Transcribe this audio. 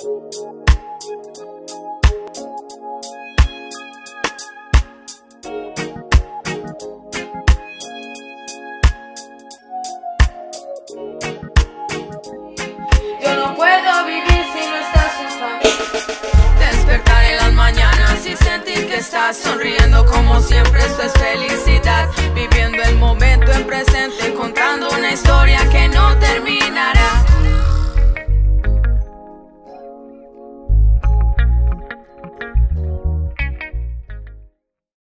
Yo no puedo vivir si no estás junto a mí. Despertar en las mañanas y sentir que estás sonriendo como siempre, eso es felicidad. Viviendo el momento en presente, contando una historia